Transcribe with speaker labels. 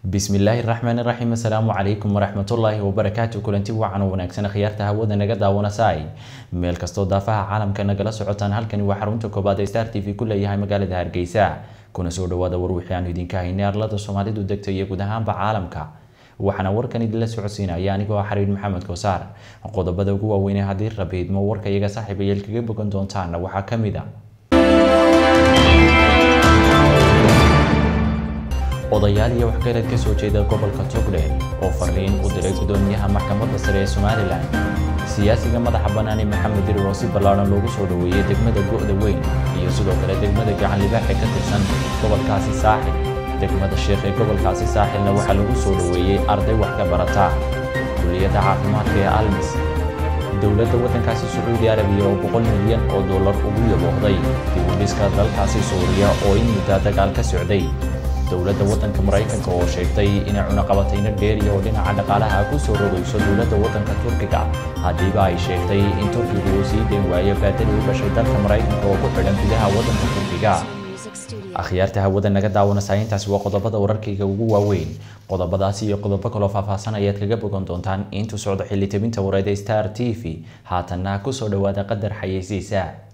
Speaker 1: Bismillahirrahmanirrahim. Assalamu alaikum warahmatullahi wabarakatuh. Kulanti wacan wanaagsan khiyaarta hawada naga daawanayay meel kasto daafaha caalamka nagala socotaan halkani waa xarunta koobaad ee Star TV ku leeyahay magaalada Hargeysa. Kuna soo dhawaada war wixii aan idinka haynay arlada Soomaalidu degto iyo guud ahaanba caalamka. waxana warkan idin la socodsiinaya anigoo Xariir Maxamed Kosaar. Qodobada ugu waaweyn ee hadii rabiidmo warka iyaga saaxiibayeel kaga bogan doontaan waxa kamid ah odayaal iyo waxgarad ka soo jeeda gobolka Togdheer oo fariin u diray gudoomiyaha maxkamadda sare ee Soomaaliland. siyaasiga madaxa bannaan Maxamed Diroosi Ballaaran loogu soo dhaweeyay degmada Go'da Weyn iyo sidoo kale degmada Gacan Libaax ee ka tirsan gobolkaasi Saaxil. degmada Sheekh ee gobolkaasi Saaxilna waxa lagu soo dhaweeyay arday wax ka barata kulliyadda caafimaadka ee Almis. dowladda waddankaasi Sacuudi Arabiya oo $100 milyan ugu yaboohday dib u dhiska dalkaasi Suuriya oo in muddo dagaal ka socday. dowladda waddanka Mareykanka oo sheegtay in cunaqabatayna dheeriyo oo dhinaca dhaqaalaha ku soo rogayso dowladda waddanka Turkiga hadiiba ay sheegtay in Turkigu uu sii deyn waayo baadil u dhashay dalka Mareykanka oo ku xidhan gudaha waddanka Turkiga. akhyaarta hawada naga daawanaysa intaasi waa qodobada wararkayga ugu waaweyn. qodobadaasi iyo qodobo kale oo faahfaahsan ayaad kaga bogan doontaan intuu socdo xilli tabinta wareed ee Star TV. haatanna ku soo dhawaada qadar xayeysiisa.